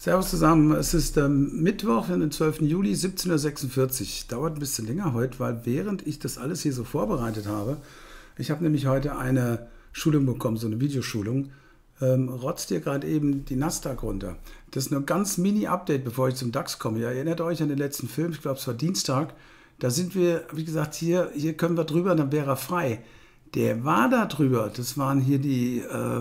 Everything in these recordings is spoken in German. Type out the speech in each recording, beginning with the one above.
Servus zusammen, es ist Mittwoch, den 12. Juli, 17:46 Uhr. Dauert ein bisschen länger heute, weil während ich das alles hier so vorbereitet habe, ich habe nämlich heute eine Schulung bekommen, so eine Videoschulung, rotzt hier gerade eben die Nasdaq runter. Das ist nur ein ganz Mini-Update, bevor ich zum DAX komme. Ihr erinnert euch an den letzten Film, ich glaube es war Dienstag, da sind wir, wie gesagt, hier können wir drüber, dann wäre er frei. Der war da drüber, das waren hier die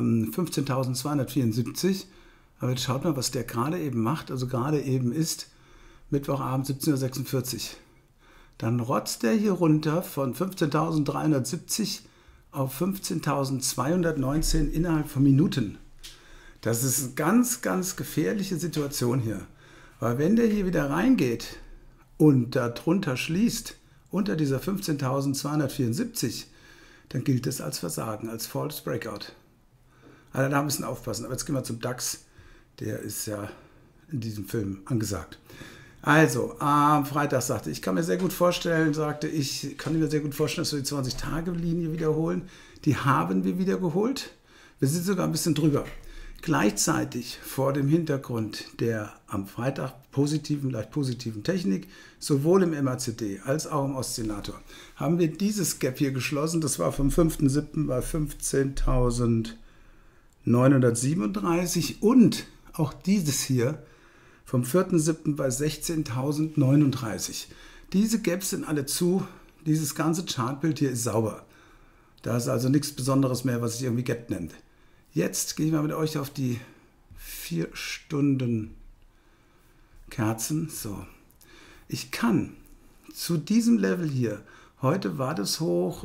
15.274. Aber jetzt schaut mal, was der gerade eben macht. Also gerade eben ist Mittwochabend 17:46 Uhr. Dann rotzt der hier runter von 15.370 auf 15.219 innerhalb von Minuten. Das ist eine ganz, ganz gefährliche Situation hier. Weil wenn der hier wieder reingeht und darunter schließt, unter dieser 15.274, dann gilt das als Versagen, als False Breakout. Also da müssen wir aufpassen. Aber jetzt gehen wir zum DAX. Der ist ja in diesem Film angesagt. Also, am Freitag sagte ich, kann mir sehr gut vorstellen, dass wir die 20-Tage-Linie wiederholen. Die haben wir wieder geholt. Wir sind sogar ein bisschen drüber. Gleichzeitig vor dem Hintergrund der am Freitag leicht positiven Technik, sowohl im MACD als auch im Oszillator, haben wir dieses Gap hier geschlossen. Das war vom 5.7. bei 15.937 und auch dieses hier vom 4.7. bei 16.039. Diese Gaps sind alle zu. Dieses ganze Chartbild hier ist sauber. Da ist also nichts Besonderes mehr, was sich irgendwie Gap nennt. Jetzt gehe ich mal mit euch auf die 4-Stunden-Kerzen. So. Ich kann zu diesem Level hier, heute war das hoch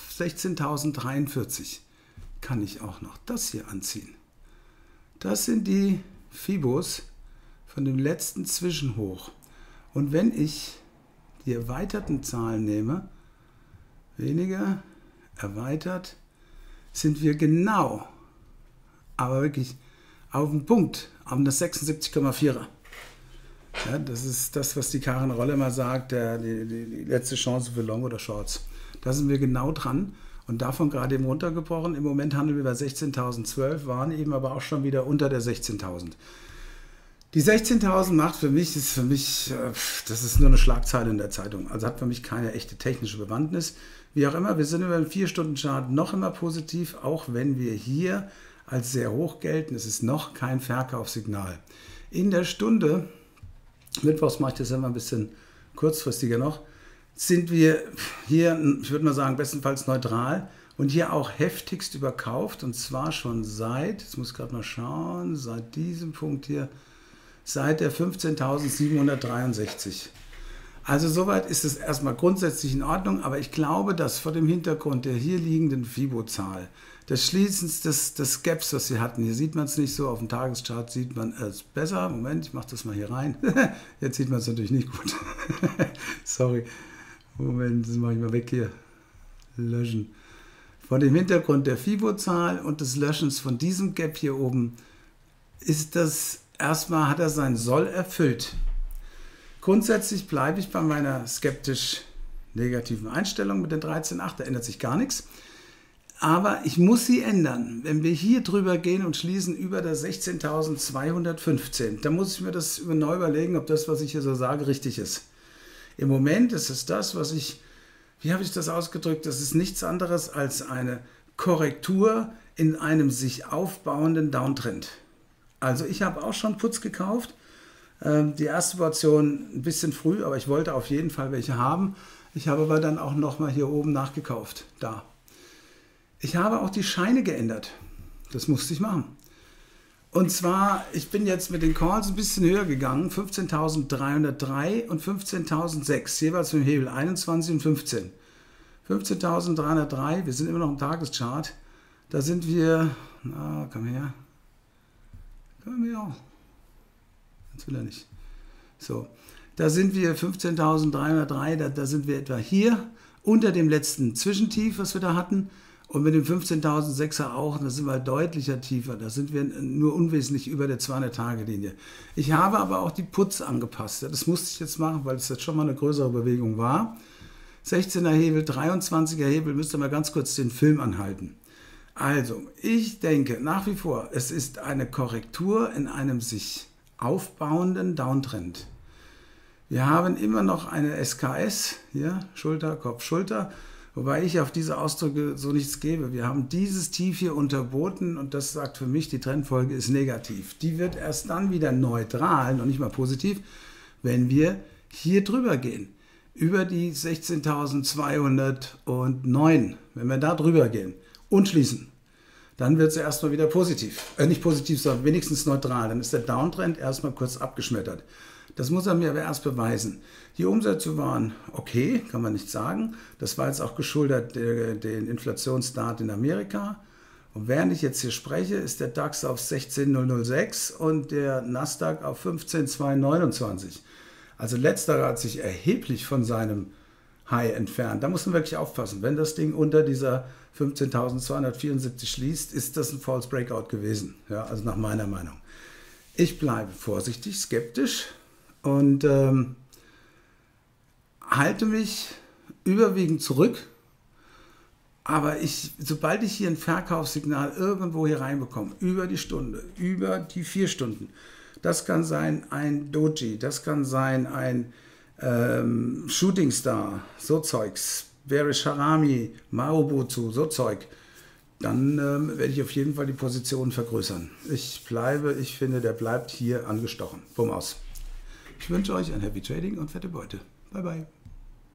16.043, kann ich auch noch das hier anziehen. Das sind die Fibos von dem letzten Zwischenhoch. Und wenn ich die erweiterten Zahlen nehme, weniger erweitert, sind wir genau, aber wirklich auf den Punkt, auf das 76,4er. Ja, das ist das, was die Karin Rolle immer sagt, die letzte Chance für Long oder Shorts. Da sind wir genau dran. Und davon gerade eben runtergebrochen. Im Moment handeln wir bei 16.012, waren eben aber auch schon wieder unter der 16.000. Die 16.000 das ist nur eine Schlagzeile in der Zeitung. Also hat für mich keine echte technische Bewandtnis. Wie auch immer, wir sind über den 4-Stunden-Chart noch immer positiv, auch wenn wir hier als sehr hoch gelten. Es ist noch kein Verkaufssignal. In der Stunde, mittwochs mache ich das immer ein bisschen kurzfristiger noch, sind wir hier, ich würde mal sagen, bestenfalls neutral und hier auch heftigst überkauft und zwar schon jetzt muss ich gerade mal schauen, seit diesem Punkt hier, seit der 15.763. Also soweit ist es erstmal grundsätzlich in Ordnung, aber ich glaube, dass vor dem Hintergrund der hier liegenden Fibo-Zahl, des Schließens des Gaps, was wir hatten, hier sieht man es nicht so, auf dem Tageschart sieht man es besser. Moment, ich mache das mal hier rein. Jetzt sieht man es natürlich nicht gut. Sorry. Moment, das mache ich mal weg hier. Löschen. Vor dem Hintergrund der Fibo-Zahl und des Löschens von diesem Gap hier oben ist das erstmal, hat er sein Soll erfüllt. Grundsätzlich bleibe ich bei meiner skeptisch negativen Einstellung mit den 13,8, da ändert sich gar nichts. Aber ich muss sie ändern. Wenn wir hier drüber gehen und schließen über der 16.215, dann muss ich mir das neu überlegen, ob das, was ich hier so sage, richtig ist. Im Moment ist es das, wie habe ich das ausgedrückt? Das ist nichts anderes als eine Korrektur in einem sich aufbauenden Downtrend. Also ich habe auch schon Putz gekauft. Die erste Portion ein bisschen früh, aber ich wollte auf jeden Fall welche haben. Ich habe aber dann auch nochmal hier oben nachgekauft. Da. Ich habe auch die Scheine geändert. Das musste ich machen. Und zwar, ich bin jetzt mit den Calls ein bisschen höher gegangen, 15.303 und 15.006, jeweils mit dem Hebel 21 und 15. 15.303, wir sind immer noch im Tageschart, da sind wir, komm her, jetzt will er nicht. So, da sind wir 15.303, da sind wir etwa hier, unter dem letzten Zwischentief, was wir da hatten. Und mit dem 15.006er auch, da sind wir deutlicher tiefer. Da sind wir nur unwesentlich über der 200-Tage-Linie. Ich habe aber auch die Putz angepasst. Das musste ich jetzt machen, weil es jetzt schon mal eine größere Bewegung war. 16er Hebel, 23er Hebel, müsst ihr mal ganz kurz den Film anhalten. Also, ich denke nach wie vor, es ist eine Korrektur in einem sich aufbauenden Downtrend. Wir haben immer noch eine SKS, hier, Schulter, Kopf, Schulter, wobei ich auf diese Ausdrücke so nichts gebe. Wir haben dieses Tief hier unterboten und das sagt für mich, die Trendfolge ist negativ. Die wird erst dann wieder neutral, noch nicht mal positiv, wenn wir hier drüber gehen. Über die 16.209, wenn wir da drüber gehen und schließen, dann wird es erstmal wieder positiv. Nicht positiv, sondern wenigstens neutral. Dann ist der Downtrend erstmal kurz abgeschmettert. Das muss er mir aber erst beweisen. Die Umsätze waren okay, kann man nicht sagen. Das war jetzt auch geschuldet den Inflationsdaten in Amerika. Und während ich jetzt hier spreche, ist der DAX auf 16.006 und der Nasdaq auf 15.229. Also letzterer hat sich erheblich von seinem High entfernt. Da muss man wirklich aufpassen. Wenn das Ding unter dieser 15.274 schließt, ist das ein False Breakout gewesen. Ja, also nach meiner Meinung. Ich bleibe vorsichtig, skeptisch und halte mich überwiegend zurück. Aber sobald ich hier ein Verkaufssignal irgendwo hier reinbekomme, über die Stunde, über die 4 Stunden, das kann sein ein Doji, das kann sein ein Shooting Star, so Zeugs, Bearish Harami, Marubozu, so Zeug, dann werde ich auf jeden Fall die Position vergrößern. Ich finde, der bleibt hier angestochen. Bumm aus. Ich wünsche euch ein Happy Trading und fette Beute. Bye bye.